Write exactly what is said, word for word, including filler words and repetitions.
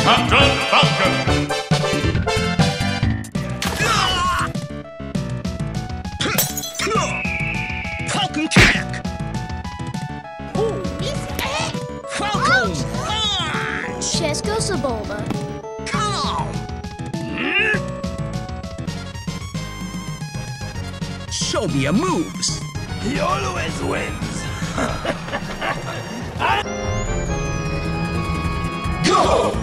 Captain Falcon! Falcon kick! Ooh. Falcon punch! Chesko Sebulba. Go! Hmm? Show me your moves. He always wins. Go!